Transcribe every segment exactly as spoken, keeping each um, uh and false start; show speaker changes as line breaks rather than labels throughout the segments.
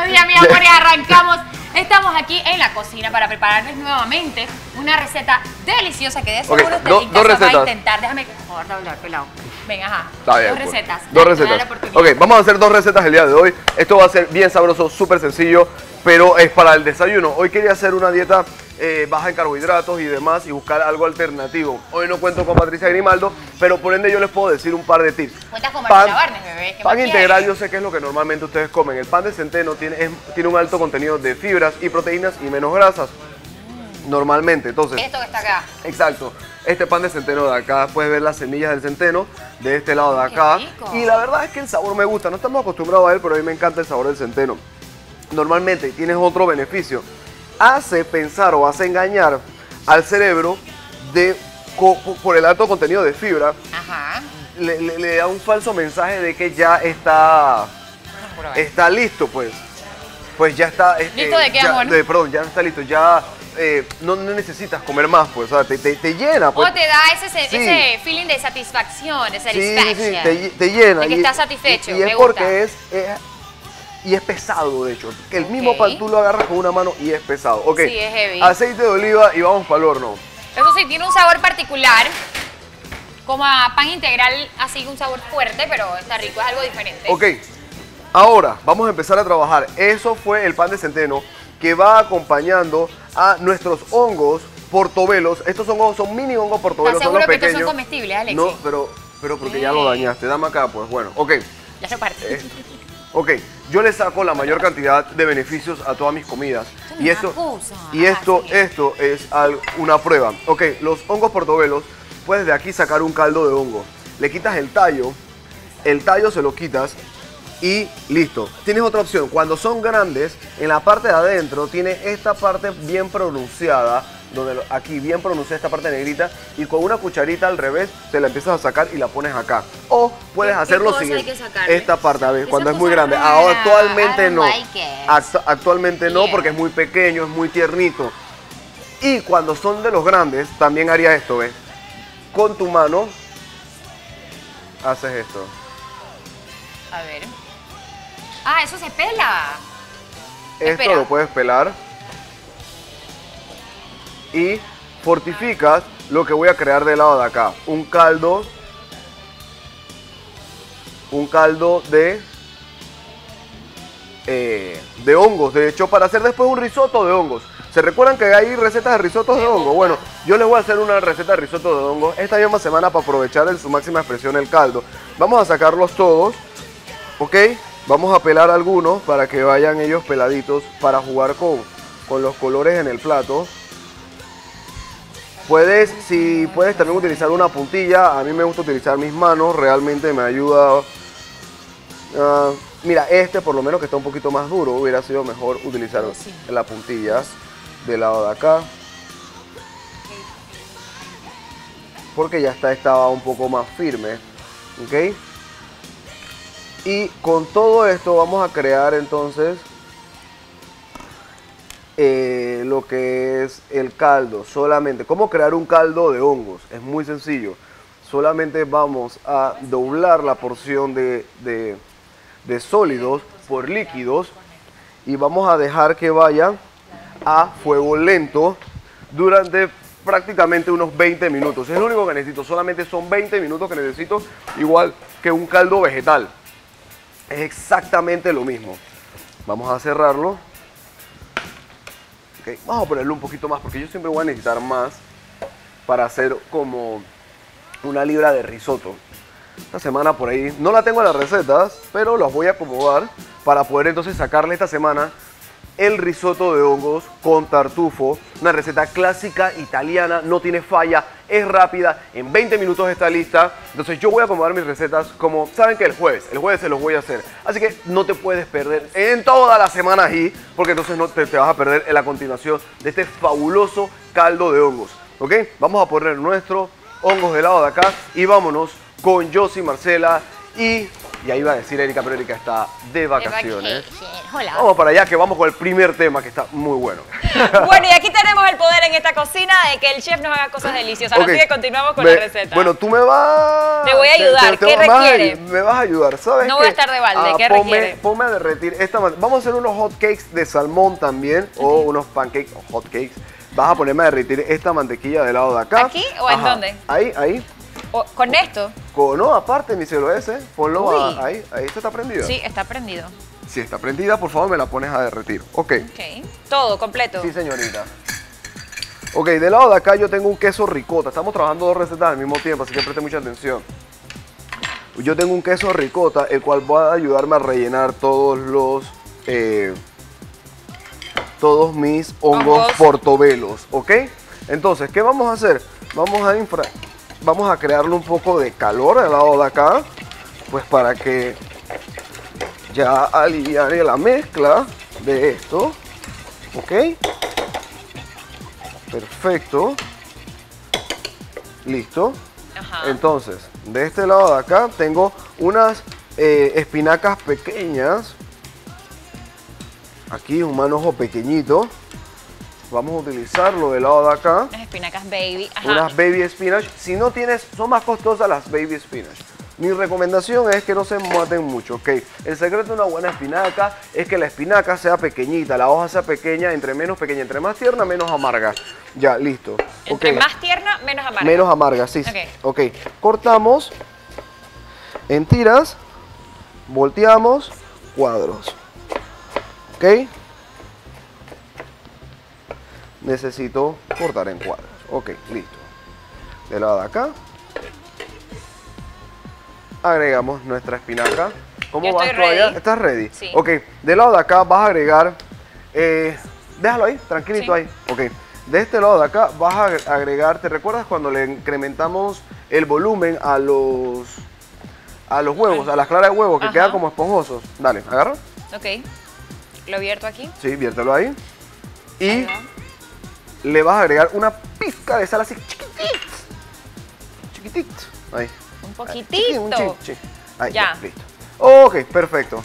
días, mis amores, arrancamos. Estamos aquí en la cocina para prepararles nuevamente una receta deliciosa que de seguro
okay,
usted
do,
en casa
dos recetas.
va a intentar. Déjame que por favor hablar, pelado. Venga, ajá.
Está bien,
dos
pues.
recetas.
Dos
Dale,
recetas.
dale
Ok, vamos a hacer dos recetas el día de hoy. Esto va a ser bien sabroso, súper sencillo, pero es para el desayuno. Hoy quería hacer una dieta eh, baja en carbohidratos y demás y buscar algo alternativo. Hoy no cuento con Patricia Grimaldo, pero por ende yo les puedo decir un par de tips.
Cuentas con
Pan,
Marcela Barnes, bebé. ¿Qué
pan
más
integral
quieres?
yo sé que es lo que normalmente ustedes comen. El pan de centeno tiene, es- tiene un alto contenido de fibras y proteínas y menos grasas. Normalmente, entonces...
Esto que está acá.
Exacto. Este pan de centeno de acá, puedes ver las semillas del centeno de este lado de
Qué
acá.
rico.
Y la verdad es que el sabor me gusta. No estamos acostumbrados a él, pero a mí me encanta el sabor del centeno. Normalmente tienes otro beneficio. Hace pensar o hace engañar al cerebro de, co- por el alto contenido de fibra.
Ajá.
Le, le- le da un falso mensaje de que ya está,
Puro ver.
está listo, pues. Pues ya está... eh,
¿Listo de qué,
ya-
amor?
de- perdón, ya está listo. Ya eh, no, no necesitas comer más, pues. O sea, te, te- te llena, pues.
O te da ese, se-
Sí.
ese feeling de satisfacción, de
Sí,
satisfaction.
sí, te, te llena.
De que
y-
estás satisfecho,
Y, y
me
es
gusta.
porque es, es- y es pesado, de hecho. El mismo
Ok.
pan tú lo agarras con una mano y es pesado. Ok.
Sí, es heavy.
Aceite de oliva y vamos para el horno.
Eso sí, tiene un sabor particular. Como a pan integral, así un sabor fuerte, pero está rico, es algo diferente.
Ok. Ahora, vamos a empezar a trabajar. Eso fue el pan de centeno que va acompañando a nuestros hongos portobelos. Estos hongos son mini hongos
¿Estás
portobelos, son
seguro
los
que estos
pequeños.
son comestibles, Alexis?
No, pero, pero porque ya lo dañaste. Dame acá, pues bueno. Ok.
Ya se parte.
Eh, Ok, yo le saco la mayor cantidad de beneficios a todas mis comidas.
Esto
Y
me
esto,
acusa.
y esto,
Ah, sí.
esto es al- una prueba. Ok, los hongos portobelos, puedes de aquí sacar un caldo de hongo. Le quitas el tallo, el tallo se lo quitas y listo. Tienes otra opción. Cuando son grandes, en la parte de adentro tiene esta parte bien pronunciada, donde lo- aquí bien pronunciada esta parte negrita, y con una cucharita al revés se la empiezas a sacar y la pones acá. O puedes
¿Qué-
hacer
qué
lo
cosa hay
siguiente.
que sacarle?
Esta parte, a ver,
Esa
cuando es
cosa
muy grande.
rara.
Ahora actualmente
I don't
no.
like it.
Actu- actualmente no,
Yeah.
porque es muy pequeño, es muy tiernito. Y cuando son de los grandes, también haría esto, ¿ves? Con tu mano haces esto.
A ver. Ah, eso se pela.
Esto
Espera.
lo puedes pelar. Y fortificas lo que voy a crear del lado de acá. Un caldo. Un caldo de... eh, de hongos. De hecho, para hacer después un risotto de hongos. ¿Se recuerdan que hay recetas de risotos de hongos? Bueno, yo les voy a hacer una receta de risotto de hongos esta misma semana para aprovechar en su máxima expresión el caldo. Vamos a sacarlos todos. ¿Ok? Vamos a pelar algunos para que vayan ellos peladitos para jugar con, con los colores en el plato. Puedes, si puedes también utilizar una puntilla. A mí me gusta utilizar mis manos, realmente me ayuda. Ah, mira, este por lo menos que está un poquito más duro, hubiera sido mejor utilizar
Oh, sí.
la puntilla del lado de acá. Porque ya está, estaba un poco más firme. ¿Ok? Y con todo esto vamos a crear entonces eh, lo que es el caldo. Solamente, ¿cómo crear un caldo de hongos? Es muy sencillo. Solamente vamos a doblar la porción de, de, de sólidos por líquidos y vamos a dejar que vaya a fuego lento durante prácticamente unos veinte minutos. Es lo único que necesito, solamente son veinte minutos que necesito, igual que un caldo vegetal. Es exactamente lo mismo. Vamos a cerrarlo. Ok, vamos a ponerle un poquito más porque yo siempre voy a necesitar más para hacer como una libra de risotto. Esta semana por ahí, no la tengo en las recetas, pero las voy a acomodar para poder entonces sacarle esta semana el risotto de hongos con tartufo, una receta clásica italiana, no tiene falla, es rápida, en veinte minutos está lista. Entonces yo voy a acomodar mis recetas como, saben que el jueves, el jueves se los voy a hacer. Así que no te puedes perder en toda la semana ahí, porque entonces no te, te vas a perder en la continuación de este fabuloso caldo de hongos. ¿Ok? Vamos a poner nuestros hongos del lado de acá y vámonos con Josie, Marcela y Y ahí va a decir Erika, pero Erika está de vacaciones.
Hola.
Vamos para allá, que vamos con el primer tema, que está muy bueno.
Bueno, y aquí tenemos el poder en esta cocina de que el chef nos haga cosas deliciosas.
Okay.
Así que continuamos con
me,
la receta.
Bueno, tú me vas...
Te voy a ayudar. ¿Qué
me vas a-
requiere?
me vas a ayudar, ¿sabes?
No
qué?
voy a estar de balde. ¿Qué
ponme,
requiere?
Ponme a derretir esta... Vamos a hacer unos hot cakes de salmón también, o unos pancakes o hot cakes. Vas a ponerme a derretir esta mantequilla del lado de acá.
¿Aquí o en
Ajá.
dónde?
Ahí, ahí.
O- ¿Con esto?
Con, no, aparte, mi cielo ese. Ponlo
Uy.
a- ahí. Ahí está prendida.
Sí, está prendido.
Si está prendida, por favor, me la pones a derretir. Ok.
Ok. Todo, completo.
Sí, señorita. Ok, del lado de acá yo tengo un queso ricota. Estamos trabajando dos recetas al mismo tiempo, así que preste mucha atención. Yo tengo un queso ricota, el cual va a ayudarme a rellenar todos los... eh, todos mis hongos,
Hongos.
portobelos, ¿ok? Entonces, ¿qué vamos a hacer? Vamos a infra... Vamos a crearle un poco de calor al lado de acá, pues para que ya aliviane la mezcla de esto, ¿ok? Perfecto. Listo.
Ajá.
Entonces, de este lado de acá tengo unas eh, espinacas pequeñas. Aquí un manojo pequeñito. Vamos a utilizarlo del lado de acá.
Unas espinacas baby. Ajá.
Unas baby spinach. Si no tienes, son más costosas las baby spinach. Mi recomendación es que no se maten mucho, ¿ok? El secreto de una buena espinaca es que la espinaca sea pequeñita, la hoja sea pequeña, entre menos pequeña, entre más tierna, menos amarga. Ya, listo.
Entre
Ok.
más tierna, menos amarga.
Menos amarga, sí.
Ok.
Ok. Cortamos en tiras, volteamos, cuadros. ¿Ok? Necesito cortar en cuadros. Ok, listo. Del lado de acá. Agregamos nuestra espinaca. ¿Cómo
Yo
vas
estoy
todavía?
ready.
¿Estás ready?
Sí.
Ok, del lado de acá vas a agregar... eh, déjalo ahí, tranquilito
Sí.
ahí. Ok, de este lado de acá vas a agre- agregar... ¿Te recuerdas cuando le incrementamos el volumen a los... a los huevos, a las claras de huevos que
Ajá.
quedan como esponjosos? Dale, agarra.
Ok. Lo vierto aquí.
Sí, viértelo ahí. Y
Ahí va.
le vas a agregar una pizca de sal así chiquitito. Chiquitito. Ahí.
Un
Chiqui,
poquitito.
un chi- chi. Ahí,
Ya.
ya, listo. Ok, perfecto.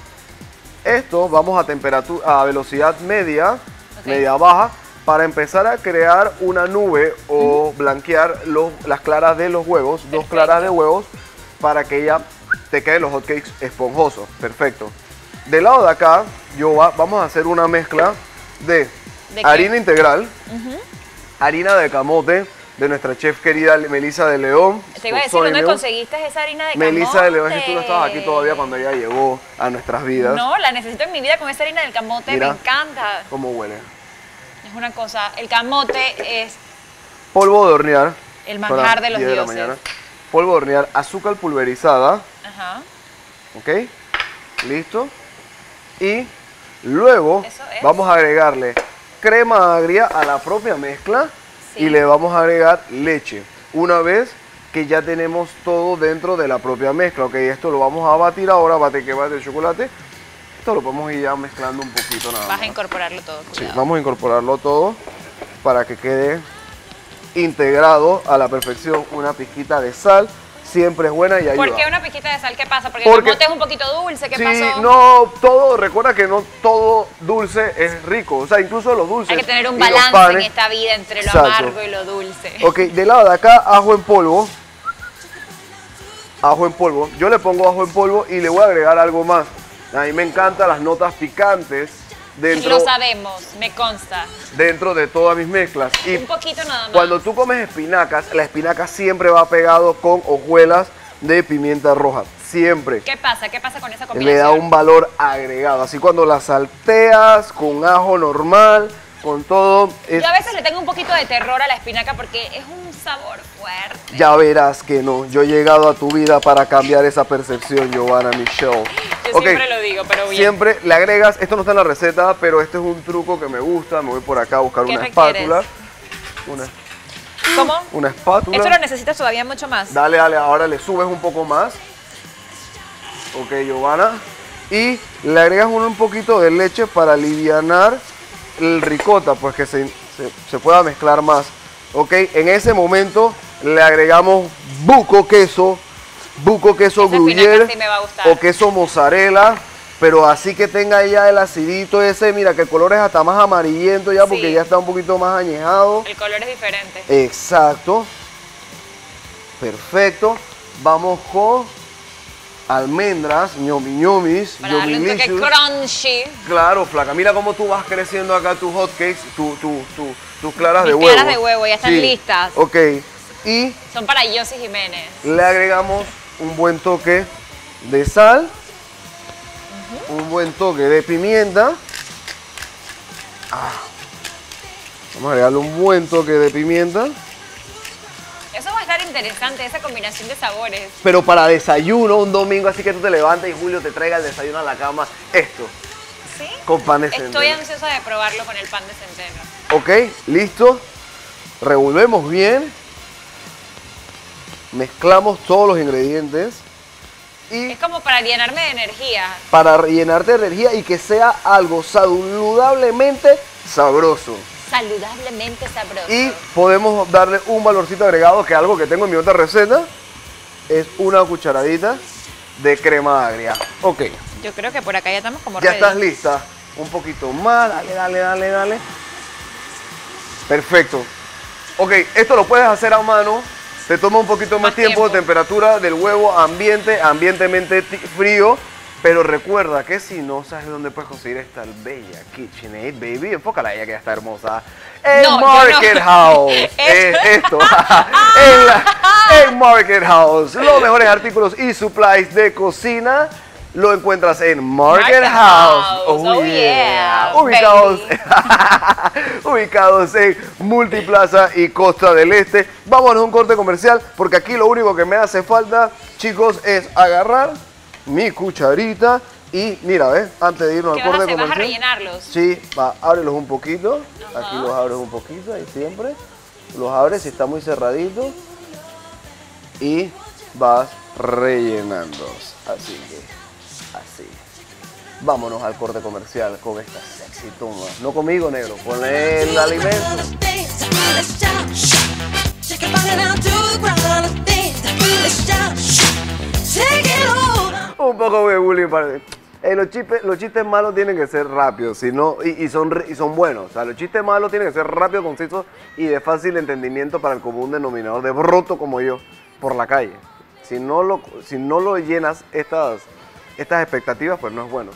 Esto vamos a temperatura, a velocidad media,
Ok.
media baja, para empezar a crear una nube o blanquear los- las claras de los huevos, dos
Perfecto.
claras de huevos, para que ya te queden los hotcakes esponjosos. Perfecto. Del lado de acá, yo va- vamos a hacer una mezcla de,
¿De qué?
harina integral,
Ujú.
harina de camote de nuestra chef querida Melissa de León.
Te iba a decir,
Sorry,
¿dónde
León.
conseguiste esa harina de camote?
Melissa de León, es que tú no estabas aquí todavía cuando ella llegó a nuestras vidas.
No, la necesito en mi vida con esa harina del camote.
Mira.
Me encanta.
¿Cómo huele?
Es una cosa. El camote es
Polvo de hornear.
el
Son
manjar
las
de los
diez
dioses.
mañana. Polvo de hornear, azúcar pulverizada.
Ajá.
¿Ok? Listo. Y luego
Eso es.
vamos a agregarle crema agria a la propia mezcla
Sí.
y le vamos a agregar leche. Una vez que ya tenemos todo dentro de la propia mezcla. Ok, esto lo vamos a batir ahora, bate que bate el chocolate. Esto lo podemos ir ya mezclando un poquito nada
Vas a
más.
incorporarlo todo.
Sí,
cuidado.
vamos a incorporarlo todo para que quede integrado a la perfección. Una pizquita de sal siempre es buena y ayuda.
¿Por qué una piquita de sal? ¿Qué pasa? Porque,
Porque-
el camote es un poquito dulce. ¿Qué
Sí,
pasó?
no, todo, recuerda que no todo dulce es rico. O sea, incluso los dulces.
Hay que tener un
y los
balance en
panes.
esta vida entre lo
Exacto.
amargo y lo dulce.
Ok, del lado de acá, ajo en polvo. Ajo en polvo. Yo le pongo ajo en polvo y le voy a agregar algo más. A mí me encantan las notas picantes dentro,
Lo sabemos, me consta.
dentro de todas mis mezclas. Y
Un poquito nada más.
cuando tú comes espinacas, la espinaca siempre va pegado con hojuelas de pimienta roja. Siempre.
¿Qué pasa? ¿Qué pasa con esa
Le
combinación?
da un valor agregado. Así cuando la salteas con ajo normal, con todo, es-
Yo a veces le tengo un poquito de terror a la espinaca porque es un sabor fuerte.
ya verás que no. Yo he llegado a tu vida para cambiar esa percepción, Giovanna Michelle.
Yo
Ok,
siempre lo digo, pero bien.
siempre le agregas, esto no está en la receta, pero este es un truco que me gusta. Me voy por acá a buscar
¿Qué
una
requieres?
espátula. Una,
¿Cómo?
una espátula.
Esto lo necesitas todavía mucho más.
Dale, dale, ahora le subes un poco más. Ok, Giovanna. Y le agregas un, un poquito de leche para alivianar el ricota, pues que se, se, se pueda mezclar más. Ok, en ese momento le agregamos buco queso buco queso
Esa espinaca
gruyere
sí me va a gustar.
o queso mozzarella, pero así que tenga ya el acidito ese, mira que el color es hasta más amarillento ya porque
Sí.
ya está un poquito más añejado.
El color es diferente.
Exacto. Perfecto. Vamos con almendras, ñomi ñomis,
Para darle un toque
ñomilicious.
crunchy.
Claro, flaca, mira cómo tú vas creciendo acá tus hotcakes, tu, tu, tu- tus claras de
Mis
huevo.
claras de huevo, ya están listas.
Ok, y
Son para Yossi Jiménez.
le agregamos un buen toque de sal, un buen toque de pimienta. Ah. Vamos a agregarle un buen toque de pimienta.
Eso va a estar interesante, esa combinación de sabores.
Pero para desayuno, un domingo, así que tú te levantas y Julio te traiga el desayuno a la cama, esto,
¿Sí?
con pan de
Estoy
centeno.
ansiosa de probarlo con el pan de centeno.
Ok, listo. Revolvemos bien. Mezclamos todos los ingredientes. Y
Es como para llenarme de energía.
para rellenarte de energía y que sea algo saludablemente sabroso.
Saludablemente sabroso.
Y podemos darle un valorcito agregado, que algo que tengo en mi otra receta, es una cucharadita de crema agria. Ok,
Yo creo que por acá ya estamos como
ya
ready.
estás lista. Un poquito más, dale, dale, dale, dale. Perfecto. Ok, esto lo puedes hacer a mano. Te toma un poquito más,
Más
tiempo,
tiempo.
temperatura del huevo ambiente, ambientemente ti- frío. Pero recuerda que si no sabes dónde puedes conseguir esta bella KitchenAid, baby, enfócala a ella que ya está hermosa. En
No, yo
Market
no.
House.
Eso.
Es esto. en, la- en Market House. Los mejores artículos y supplies de cocina lo encuentras en Market,
Market
House.
House. Oh, yeah,
Ubicados,
baby.
ubicados en Multiplaza y Costa del Este. Vámonos a un corte comercial porque aquí lo único que me hace falta, chicos, es agarrar mi cucharita y mira, ¿ves? Antes de irnos
¿Qué
al
vas a
corte
hacer? ¿Vas a
comercial.
rellenarlos?
Sí, va, ábrelos un poquito.
Ajá.
Aquí los abres un poquito, ahí siempre. Los abres si está muy cerradito. Y vas rellenándolos. Así que, así. Vámonos al corte comercial con esta sexy toma. No conmigo, negro, con el alimento. Un poco de bullying para eh, los, chistes, los chistes malos tienen que ser rápidos, si no, y, y, son, re- y son buenos. O sea, los chistes malos tienen que ser rápidos, concisos y de fácil entendimiento para el común denominador de broto como yo por la calle. Si no lo, si no lo llenas estas, estas expectativas, pues no es bueno.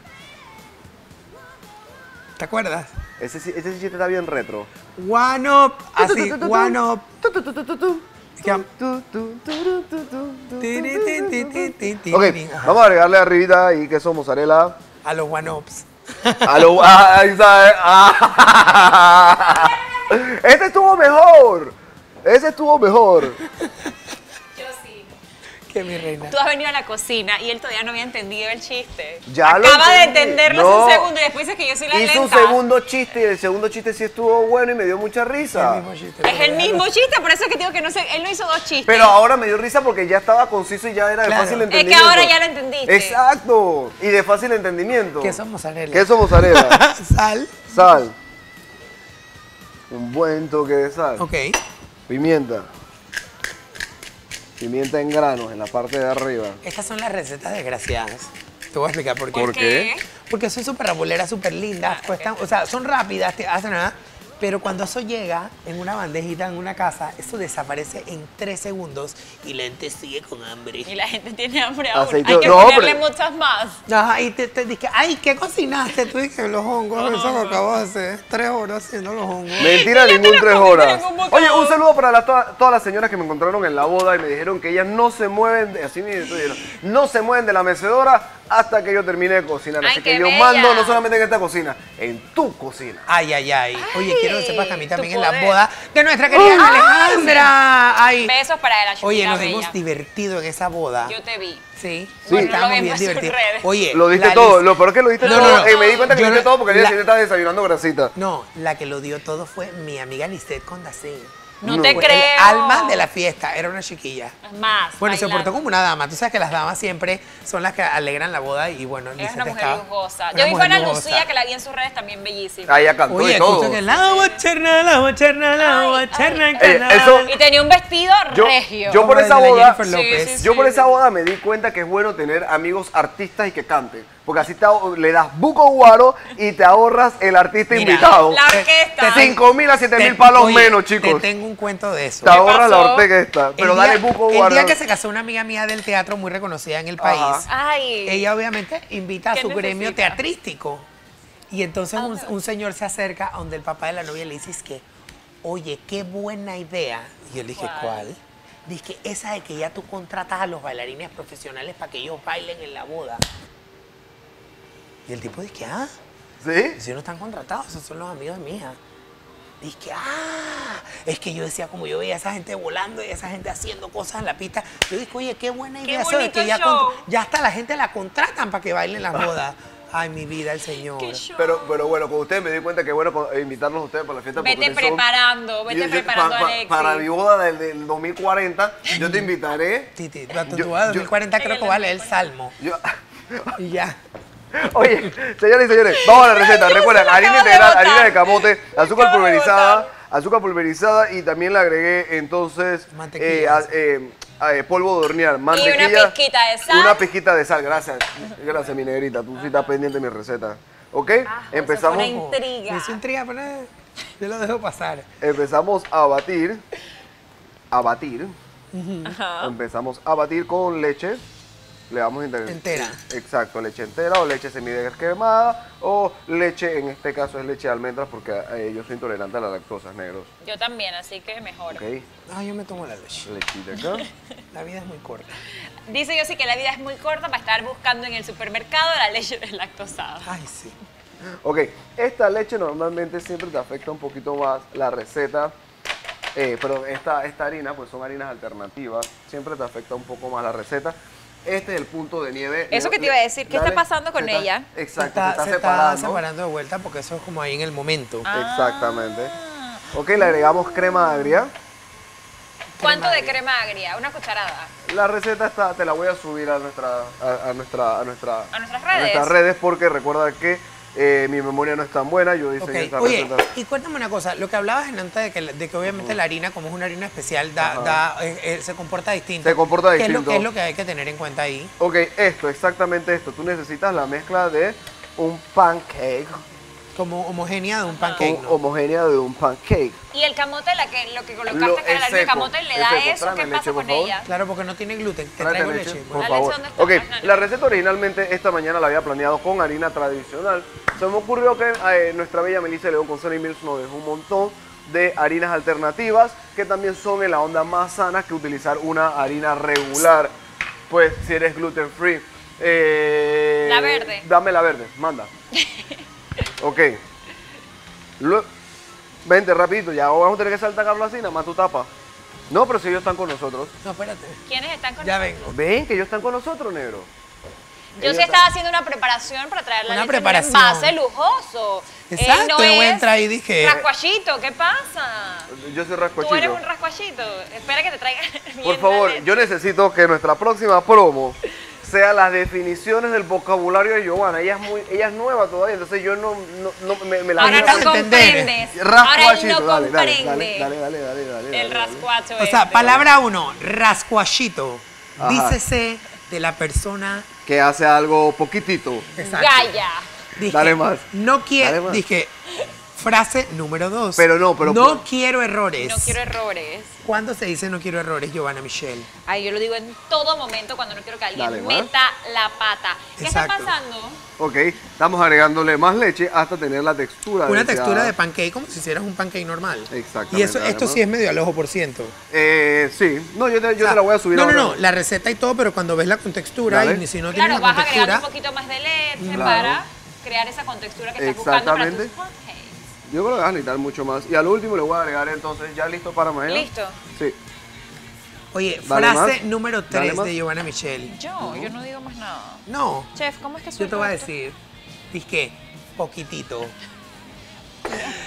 ¿Te acuerdas?
Ese, sí- ese chiste está bien retro.
One up, así, one up. Ya. Tiri, ti, ti, ti, ti, ti.
Ok,
Ajá.
vamos a agregarle arribita ahí queso mozzarella.
A los one ups.
A lo, ah, ahí está, eh. Ah. Este estuvo mejor. Ese estuvo mejor.
Yo sí.
Que mi reina.
Tú has venido a la cocina y él todavía no había entendido el chiste.
Ya lo
Acaba de
entendí.
entenderlo
No.
hace un segundo y después dice que yo soy la
Hizo un
lenta.
segundo chiste y el segundo chiste sí estuvo bueno y me dio mucha risa.
El mismo chiste.
Es el mismo chiste, por eso es que digo que no sé, él no hizo dos chistes.
Pero ahora me dio risa porque ya estaba conciso y ya era de
Claro.
fácil
Es que
entendimiento.
ahora ya lo entendiste.
Exacto. Y de fácil entendimiento.
Queso mozzarella.
Queso mozzarella.
Sal.
Sal. Un buen toque de sal.
Ok.
Pimienta. Pimienta en granos en la parte de arriba.
Estas son las recetas desgraciadas. Te voy a explicar por qué.
¿Por qué?
Porque son súper raboleras, súper lindas. Cuestan, o sea, son rápidas, te hacen nada. Pero cuando eso llega en una bandejita, en una casa, eso desaparece en tres segundos y la gente sigue con hambre.
Y la gente tiene hambre aún.
Aceite-
Hay que
no,
ponerle
pero-
muchas más.
Ajá, y te, te dije, ay, ¿qué cocinaste? Tú dices, los hongos, eso que acabo de hacer. Tres horas haciendo los hongos.
Mentira,
Y ya te
ningún
lo
tres
comiste
horas.
en un bocado.
Oye, un saludo para las- todas, todas las señoras que me encontraron en la boda y me dijeron que ellas no se mueven, de, así me dijeron, no se mueven de la mecedora hasta que yo termine de cocinar.
Ay,
Así que
qué
yo
bella.
mando no solamente en esta cocina, en tu cocina.
Ay, ay, ay. Oye,
Ay,
quiero que sepas que a mí
tu
también en la
poder.
boda de nuestra querida Ana Alejandra. Ay.
Besos para la chiquita
Oye, nos
bella.
hemos divertido en esa boda.
Yo te vi.
Sí,
Sí.
estábamos
Bueno, lo
bien
vimos en sus
divertidos.
redes.
Oye,
Lo diste
la
todo,
Liz-
lo peor es que lo diste
No,
todo.
no, no.
Eh, me di cuenta que
Yo
lo diste
no-
todo porque el día
la-
siguiente estaba desayunando grasita.
No, la que lo dio todo fue mi amiga Lisette Condacín.
No,
No.
te
Fue
El
creo.
alma de la fiesta era una chiquilla.
Más.
Bueno, se
bailando.
portó como una dama. Tú sabes que las damas siempre son las que alegran la boda y bueno,
Es
Lisette
una mujer
estaba-
lujosa.
una
Yo vi fue
mujer
a
lujosa.
Lucía, que la vi en sus redes también bellísima.
Ah, ella cantó
Oye,
y todo.
escucha que la bocherna, la bocherna, la
Ay,
bocherna
ay,
en
ay.
Canadá.
Eh, eso-
Y tenía un vestido
Yo-
regio.
yo por
Como el
esa
de la
boda-
Jennifer
Sí,
López.
sí, sí.
Yo por esa boda me di cuenta que es bueno tener amigos artistas y que canten. Porque así te ahor- le das buco guaro y te ahorras el artista
Mira,
invitado.
La orquesta.
Cinco mil a siete
Te-
mil palos
oye,
menos, chicos.
Te tengo un cuento de eso.
Te ahorras la
pasó?
orquesta. Pero
el
dale
día,
buco
el
guaro.
día que se casó una amiga mía del teatro muy reconocida en el país,
Ajá.
Ay.
ella obviamente invita a
¿Qué
su gremio
necesita?
teatrístico. Y entonces un, un señor se acerca a donde el papá de la novia le dice, es que, oye, qué buena idea. Y yo le dije,
¿Cuál?
¿cuál? Dice que esa de que ya tú contratas a los bailarines profesionales para que ellos bailen en la boda. Y el tipo dice, ah,
¿Sí?
si no están contratados, esos son los amigos de mi hija. Dice que, ah, es que yo decía, como yo veía a esa gente volando y a esa gente haciendo cosas en la pista, yo dije, oye, qué buena
Qué
idea eso de
bonito
que ya,
show.
con- ya hasta la gente la contratan para que bailen las bodas. Ay, mi vida, el Señor.
Qué show.
Pero, pero bueno, con ustedes me di cuenta que es bueno con- eh, invitarlos a ustedes para la fiesta. porque
Vete
ustedes son-
preparando, vete
Yo- yo-
preparando
pa-
a
pa-
Alexis.
Para mi boda del, del dos mil cuarenta, yo te invitaré.
Titi, tu tu
Yo-
boda de
yo-
dos mil cuarenta creo que va a leer el Salmo.
Yo,
Y ya.
Oye, señores y señores, vamos a la receta.
Dios,
Recuerden,
se me
harina
acaba de
integral,
botar.
harina de camote, azúcar
acaba de
pulverizada,
botar.
azúcar pulverizada y también le agregué entonces
Mantequilla.
eh, a- eh, eh, polvo de hornear, mantequilla.
pizquita de sal.
Una pizquita de sal, gracias. Gracias, mi negrita. Tú sí estás pendiente de mi receta. ¿Ok?
Ah,
Empezamos,
eso fue una intriga.
Es intriga, pero nada, yo lo dejo pasar.
empezamos a batir. A batir.
Ajá.
Empezamos a batir con leche. Le vamos a integrar.
Entera.
Exacto, leche entera o leche semidescremada o leche, en este caso es leche de almendras porque eh, yo soy intolerante a las lactosas, negros.
Yo también, así que mejor.
Ok,
Ah, yo me tomo la leche.
lechita acá.
La vida es muy corta.
Dice yo sí que la vida es muy corta para estar buscando en el supermercado la leche deslactosada.
Ay, sí.
Ok, esta leche normalmente siempre te afecta un poquito más la receta. Eh, pero esta, esta harina, pues son harinas alternativas, siempre te afecta un poco más la receta. Este es el punto de nieve.
Eso que te iba a decir, ¿qué está pasando con
se está-
ella?
Exacto,
está,
se está
se
separando.
está separando de vuelta porque eso es como ahí en el momento.
Ah.
Exactamente. Ok, le agregamos crema agria.
¿Cuánto de
agria.
crema agria? Una cucharada.
La receta está, te la voy a subir a nuestra, a, a nuestra, a nuestra,
A nuestras
a
redes.
nuestras redes porque recuerda que eh, mi memoria no es tan buena. Yo hice
Ok,
esa
oye,
receta.
y cuéntame una cosa, lo que hablabas en antes de que, de que obviamente la harina, como es una harina especial, da,
Ajá.
da, eh, eh, se comporta distinto.
Se comporta
¿Qué es, lo,
distinto.
¿Qué es lo que hay que tener en cuenta ahí?
Ok, esto, exactamente esto. Tú necesitas la mezcla de un pancake,
Como homogénea de un pancake,
con
¿no?
homogénea de un pancake.
Y el camote, la que, lo que colocaste
Lo-
acá,
es
la harina de
seco,
camote, le
es
da
seco.
eso.
Tráeme
¿Qué
leche,
pasa
por
con
favor.
ella?
Claro, porque no tiene gluten. Te
Tráete
traigo
leche,
leche.
por
La
favor.
leche, ¿dónde está?
Ok,
Ah, no,
la
no.
receta originalmente esta mañana la había planeado con harina tradicional. Se me ocurrió que eh, nuestra bella Melissa León con Sunny Mills nos dejó un montón de harinas alternativas que también son en la onda más sana que utilizar una harina regular. Pues si eres gluten free. Eh,
La verde.
Dame la verde, manda. Ok. Lo- vente rapidito, ya vamos a tener que saltar Carlos así, nada más tu tapa. No, pero si ellos están con nosotros.
No, espérate.
¿Quiénes están con
Ya
nosotros?
vengo.
Ven que ellos están con nosotros, negro.
Yo
Ellos
sí estaba haciendo una preparación para traer la
Una
leche en un
preparación.
envase lujoso.
Exacto,
Él no
yo voy a
es
entrar y dije-
rascuachito, ¿qué pasa?
Yo soy
Tú
rascuachito.
eres un rascuachito. Espera que te traiga bien
Por
la
favor,
leche.
yo necesito que nuestra próxima promo sea las definiciones del vocabulario de Giovanna. Ella es muy, ella es nueva todavía, entonces yo no, no, no- me, me la
Ahora
quiero
no
entender.
comprendes. Ahora él
Rascuachito,
no
dale, dale,
comprende.
dale, dale, dale, dale, dale,
El
dale.
rascuacho
O sea,
este.
palabra uno, rascuachito.
Ajá.
Dícese de la persona.
Que hace algo poquitito.
Exacto.
Gaya.
Dije,
Dale más.
No
Dale
quiero.
más.
Dije, frase número dos.
Pero no, pero
No
por-
quiero errores.
No quiero errores.
¿Cuándo se dice no quiero errores, Giovanna Michelle?
Ay, yo lo digo en todo momento cuando no quiero que alguien
Dale, más.
meta la pata. ¿Qué
Exacto.
está pasando?
Ok, estamos agregándole más leche hasta tener la textura.
Una
deseada.
textura de pancake como si hicieras un pancake normal.
Exactamente,
Y eso, esto
además.
sí es medio al ojo por ciento.
Eh, sí, no, yo te, yo
O sea,
te la voy a subir
No, no,
ahora.
no, la receta y todo, pero cuando ves la contextura
Dale.
y si no
Claro,
tienes la
vas agregando
contextura,
un poquito más de leche
Claro.
para crear esa contextura que estás buscando para tus
Exactamente.
pancakes.
Yo creo que vas a necesitar mucho más. Y al último le voy a agregar entonces, ¿ya listo para mañana?
¿Listo?
Sí.
Oye,
Dale
frase
más.
número
Dale
tres
más.
de Giovanna Michelle.
Yo, yo no digo más nada.
No,
Chef, ¿cómo es que
yo
suena
te voy a
esto?
decir, dizque, poquitito.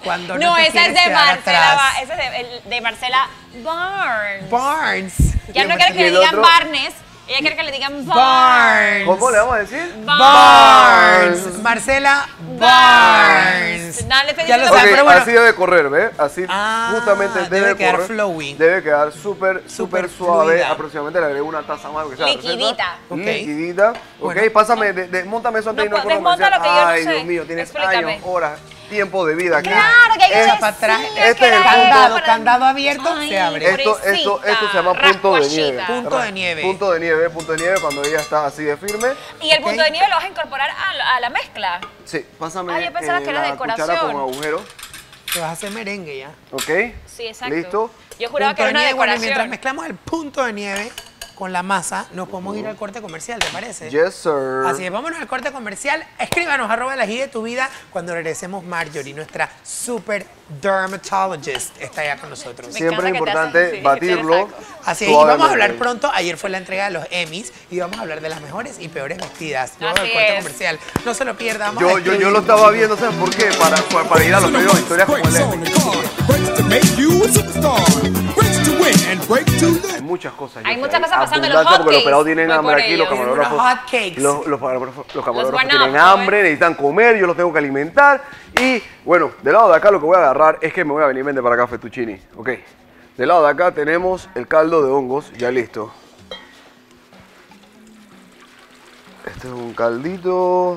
Cuando
No,
no te
esa es
quieres
de
quedar
Marcela,
atrás.
Ba- esa es de, el- de Marcela Barnes.
Barnes.
Ya
Y
no
el
quiere que
¿Y
le
el
digan
otro?
Barnes, ella quiere que le digan Barnes.
Barnes.
¿Cómo le vamos a decir?
Barnes. Marcela Barnes.
No, le estoy
Ya lo
diciendo
Ok,
sabes, pero bueno.
así debe correr, ¿ves? Así
Ah,
justamente debe,
debe quedar
correr.
flowy.
Debe quedar súper,
Súper
súper suave.
fluida.
Aproximadamente le agrego una taza más. porque sea la receta.
Liquidita.
Ok.
Liquidita. Ok,
Bueno.
pásame, de- desmóntame eso antes
No,
de irnos al corte
desmóntalo
comercial.
que yo no
Ay,
sé.
Dios mío, tienes
Explícame.
años, horas, tiempo de vida aquí.
Claro que hay que
Es-
Echa para atrás.
decir
Este
que
es el
era
Candado,
para-
candado abierto,
Ay,
se abre.
por-
Esto, esto, esto se llama punto de nieve.
Rascuachita.
Punto de nieve.
Punto de nieve, punto de nieve cuando ella está así de firme.
Y el
Ok.
punto de nieve lo vas a incorporar a, la- a la mezcla.
Sí, pásame
Ah, yo pensaba
eh,
que era
la
decoración.
cuchara con agujero.
Te vas a hacer merengue ya.
¿Ok?
Sí, exacto.
¿Listo?
Yo juraba que
Punto
era una
de nieve, bueno,
decoración.
mientras mezclamos el punto de nieve con la masa, nos podemos ir al corte comercial, ¿te parece?
Yes, sir.
Así es, vámonos al corte comercial. Escríbanos, arroba el ají de tu vida. Cuando regresemos, Marjorie, nuestra super dermatologist, está allá con nosotros.
Me
Siempre es
encanta que te
importante
hacen- sí,
batirlo.
que te saco.
Así es, y vamos a
suavemente.
hablar pronto. Ayer fue la entrega de los Emmys y vamos a hablar de las mejores y peores vestidas. Luego del
Así
corte
es.
comercial. No se lo pierda. Vamos
Yo,
a
yo, yo lo
despedirnos.
estaba viendo, ¿sabes por qué? Para, para, para ir a los medios de historias como el Emmy.
Breaks to make you a superstar. Breaks to win and break to live.
Hay muchas cosas.
Hay
yo
muchas
sé,
cosas pasando, los
abundancia, porque los
hotcakes,
pelados tienen
voy
hambre
por
aquí, los
ellos.
camarógrafos.
Unos hotcakes.
Los, los, camarógrafos, los camarógrafos
one
tienen
up,
hambre,
¿no?
necesitan comer, yo los tengo que alimentar. Y bueno, del lado de acá lo que voy a agarrar es que me voy a venir a vender para acá fettuccini. Ok. Del lado de acá tenemos el caldo de hongos ya listo. Este es un caldito.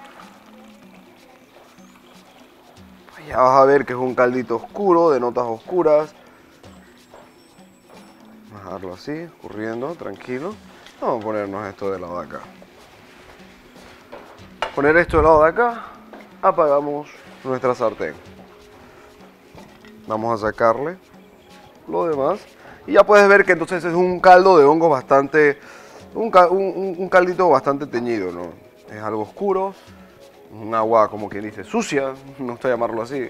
Ya vas a ver que es un caldito oscuro, de notas oscuras. Vamos a dejarlo así, escurriendo, tranquilo. Vamos a ponernos esto del lado de acá. Poner esto del lado de acá, apagamos nuestra sartén. Vamos a sacarle lo demás. Y ya puedes ver que entonces es un caldo de hongos bastante, un, ca- un- un- un caldito bastante teñido, ¿no? Es algo oscuro, un agua como quien dice sucia, no gusta llamarlo así.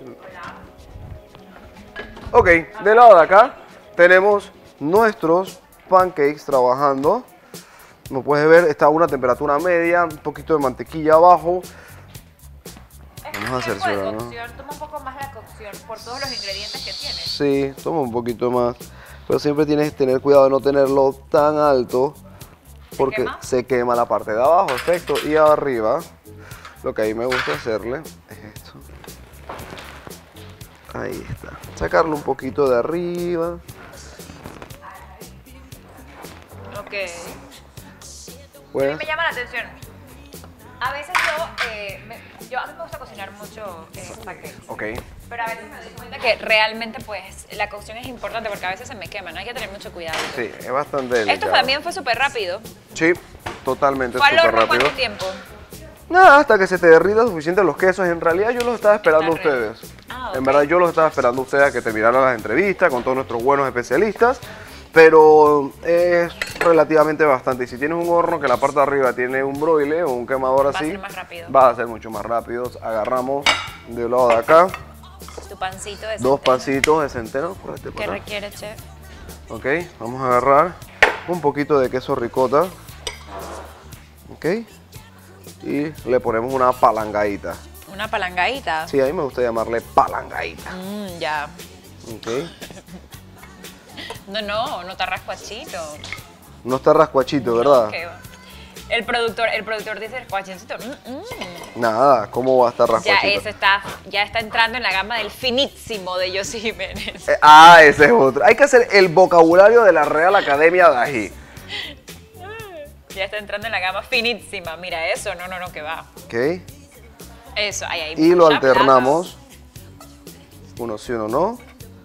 Ok, del lado de acá tenemos nuestros pancakes trabajando. Como puedes ver, está a una temperatura media, un poquito de mantequilla abajo. Vamos a hacer
Tiempo de
sola, ¿no?
cocción, toma un poco más la cocción por todos los ingredientes que tiene.
Sí, toma un poquito más. Pero siempre tienes que tener cuidado de no tenerlo tan alto porque
quema?
se quema la parte de abajo, perfecto. Y arriba, lo que a mí me gusta hacerle es esto. Ahí está. Sacarlo un poquito de arriba.
Ok. A
Pues,
mí me llama la atención. A veces yo, eh, me, yo a mí me gusta cocinar mucho eh, pancakes.
ok.
Pero a veces me doy cuenta que realmente pues la cocción es importante porque a veces se me queman, hay que tener mucho cuidado.
Sí, es bastante delicado.
Esto también fue súper rápido.
Sí, totalmente
¿Fue al
súper
horno
rápido.
cuánto tiempo?
Nada, hasta que se te derrita suficiente los quesos. En realidad yo los estaba esperando a
Está re-
ustedes.
Ah,
En
ok.
verdad yo los estaba esperando a ustedes a que terminaran las entrevistas con todos nuestros buenos especialistas. Pero es relativamente bastante. Y si tienes un horno que la parte de arriba tiene un broile o un quemador
a
así,
ser más rápido.
va a ser mucho más rápido. Agarramos del lado de acá
Tu pancito de
dos
centeno.
pancitos de centeno. Por este, por
¿Qué
acá.
requiere, chef?
Ok, vamos a agarrar un poquito de queso ricota. Ok. Y le ponemos una palangadita.
Una palangadita.
Sí, a mí me gusta llamarle palangadita.
Mm, ya.
Ok.
No, no, no está rascuachito.
No está rascuachito, ¿verdad?
Que va. El productor, el productor dice rascuachito. Mm, mm.
Nada, ¿cómo va a estar
Ya
rascuachito?
eso está, ya está entrando en la gama del finísimo de Yossi Jiménez.
Eh, ah, ese es otro. Hay que hacer el vocabulario de la Real Academia de Ají.
Ya está entrando en la gama finísima. Mira eso, no, no, no, que va.
Ok.
Eso, ahí, ahí.
Y lo
mucha
alternamos. Uno sí, uno no.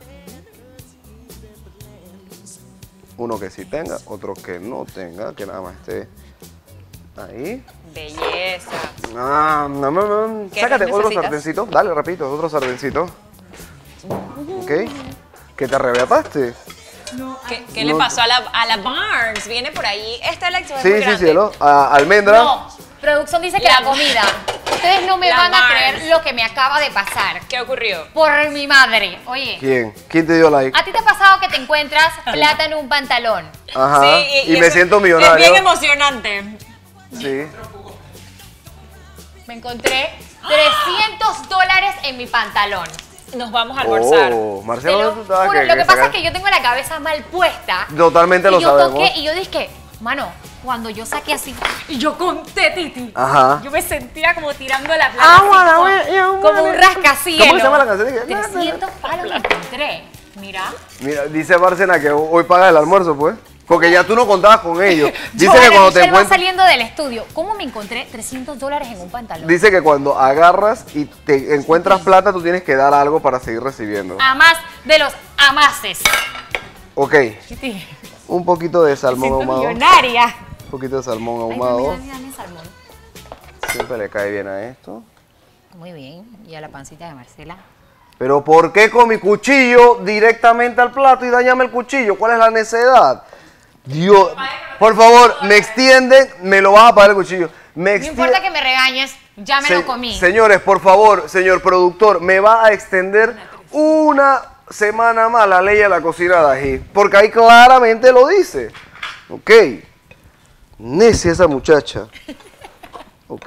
Uno que sí tenga, otro que no tenga, que nada más esté ahí.
plata. Belleza.
Ah, no, no, no.
¿Qué
Sácate
más
otro
necesitas?
sartencito. Dale, repito, otro sartencito. Ok. ¿Qué te arrebataste?
¿Qué, qué
No.
le pasó a la, a la Barnes? Viene por ahí. Esta Alexa es
Sí,
muy
sí,
grande.
cielo. Ah, almendra.
No, producción dice que
La-
la comida. Ustedes no me
La
van a
Mars.
creer lo que me acaba de pasar.
¿Qué ocurrió?
Por mi madre. Oye,
¿Quién? ¿Quién te dio like?
¿a ti te ha pasado que te encuentras plata en un pantalón?
Ajá.
Sí,
y, me
eso
siento
Es
millonario.
bien emocionante.
Sí.
Me encontré trescientos dólares en mi pantalón.
nos vamos a almorzar.
Oh,
Te
Marcelo,
lo
tú estabas
juro,
que-
lo que
que
pasa
saca-
es que yo tengo la cabeza mal puesta.
Totalmente
y
lo
yo
sabemos.
toqué y yo dije, mano, cuando yo saqué así, y yo conté, Titi.
Ajá.
Yo me sentía como tirando la plata.
Ah,
así,
bueno,
como,
bueno, ya,
como
bueno.
un rascacielos.
¿Cómo se llama la canción?
trescientos palos me encontré. Mira.
Mira, dice Bárcena que hoy paga el almuerzo, pues. Porque ya tú no contabas con ellos. Dice
Joana
que cuando te
Michelle va
encuentras...
saliendo del estudio. ¿Cómo me encontré trescientos dólares en un pantalón?
Dice que cuando agarras y te encuentras plata, tú tienes que dar algo para seguir recibiendo.
A más de los amases.
Ok,
Titi,
un poquito de salmón
siento
ahumado.
millonaria.
Un poquito de salmón
Ay,
ahumado.
dame, dame, dame salmón.
Siempre le cae bien a esto.
Muy bien. Y a la pancita de Marcela.
Pero ¿por qué con mi cuchillo directamente al plato y dañame el cuchillo? ¿Cuál es la necedad? Dios, por favor, me extienden, me lo vas a pagar el cuchillo. Me
No
extien-
importa que me regañes, ya me
Se-
lo comí.
Señores, por favor, señor productor, me va a extender una semana más la ley de la cocina de ají. Porque ahí claramente lo dice. Ok. Necia esa muchacha. Ok.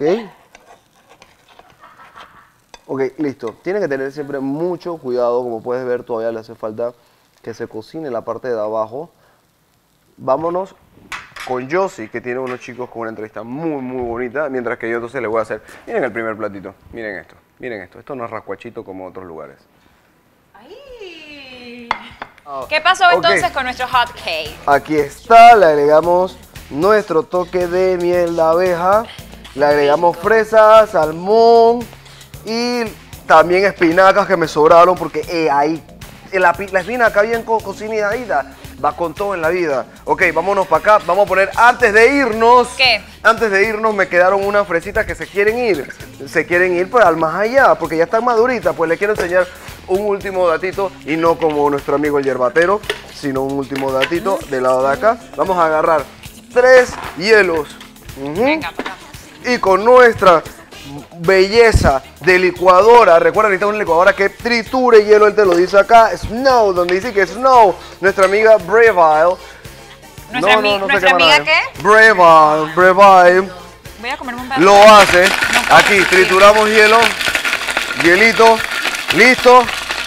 Ok, listo. Tiene que tener siempre mucho cuidado. Como puedes ver, todavía le hace falta que se cocine la parte de abajo. Vámonos con Josie, que tiene unos chicos con una entrevista muy, muy bonita. Mientras que yo entonces le voy a hacer... Miren el primer platito. Miren esto. Miren esto. Esto no es rascuachito como otros lugares.
¿Qué pasó
Ok.
entonces con nuestro hot cake?
Aquí está. Le agregamos nuestro toque de miel de abeja. Le agregamos fresa, salmón y también espinacas que me sobraron porque eh, ahí la, pi- la espinaca bien co cocinadita va con todo en la vida. Ok, vámonos para acá. Vamos a poner, antes de irnos,
¿Qué?
antes de irnos me quedaron unas fresitas que se quieren ir. Se quieren ir pues al más allá porque ya están maduritas. Pues les quiero enseñar un último datito y no como nuestro amigo el yerbatero, sino un último datito del lado de acá. Vamos a agarrar tres hielos. Ujú.
Venga, para acá.
Y con nuestra belleza de licuadora, recuerda, necesitamos una licuadora que triture hielo, él te lo dice acá, Snow, donde dice que Snow, nuestra amiga Breville.
¿Nuestra ami-
sé
nuestra
qué
amiga
más.
qué?
Breville, Breville,
Voy a comerme un pedazo.
lo hace. Aquí trituramos hielo, hielito, listo.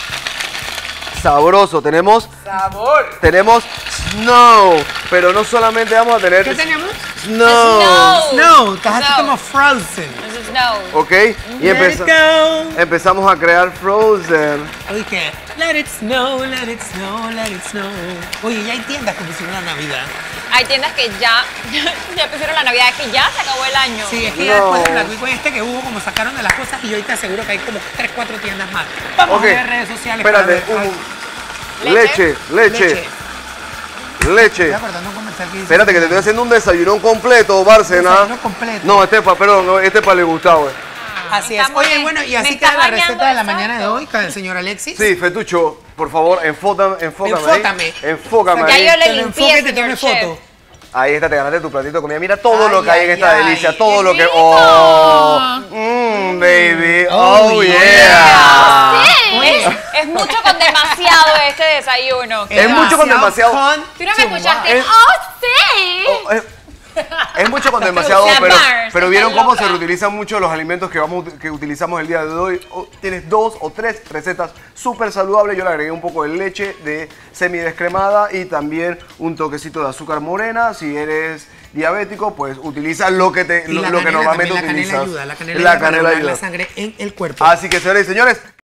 Sabroso, tenemos,
¡Sabor!
tenemos Snow, pero no solamente vamos a tener
¿Qué tenemos?
Snow.
Snow.
Snow, estás así
Snow.
como frozen.
This is no.
Ok, y
Let it
empeza-
go.
empezamos a crear Frozen.
Oye, let it snow, let it snow, let it snow. Oye, ya hay tiendas que pusieron la Navidad.
Hay tiendas que ya, ya pusieron la Navidad, que ya se acabó el año.
Sí, es que ya
No.
después del Black Week este que hubo, como sacaron de las cosas, y yo ahorita seguro que hay como tres, cuatro tiendas más. Vamos
Ok,
a ver redes sociales
espérate,
para ver.
un- leche, leche, leche.
Estoy acordando un comercial que dice-
Espérate que te estoy haciendo un desayunón completo, Bárcena.
Desayuno completo.
No, este es para, perdón, no, este es para el Gustavo.
Así
Me
es.
está
Oye,
bañando-
bueno, y
me
así
está
queda la
bañando,
receta de la
exacto.
mañana de hoy con el señor Alexis.
Sí, Fetucho, por favor, enfócame, enfócame.
Enfócame.
Ahí. Enfócame.
Ya
ahí.
yo le
Te lo
limpié,
enfoque y te
señor
tome
chef.
foto.
Ahí está, te ganaste tu platito de comida. Mira todo
Ay,
lo que hay en
ay,
esta
ay.
delicia, todo
¡Qué
lo que...
rico!
¡Oh! Mmm, baby.
Oh,
Oh,
yeah.
yeah.
Es, es mucho con demasiado este desayuno.
Es mucho con demasiado.
con
Tú no me
to
escuchaste.
Es-
¡Oh, sí!
Oh, es, es mucho con demasiado,
O sea,
pero,
Mars,
pero
está
vieron cómo
loca.
se reutilizan mucho los alimentos que, vamos, que utilizamos el día de hoy. Oh, tienes dos o tres recetas súper saludables. Yo le agregué un poco de leche de semidescremada y también un toquecito de azúcar morena. Si eres diabético, pues utiliza lo que, te,
Y
lo,
la
lo que
canela
normalmente
también, la
utilizas.
canela ayuda, la canela
La
ayuda para
canela
regular
ayuda.
la sangre en el cuerpo.
Así que, señores y señores,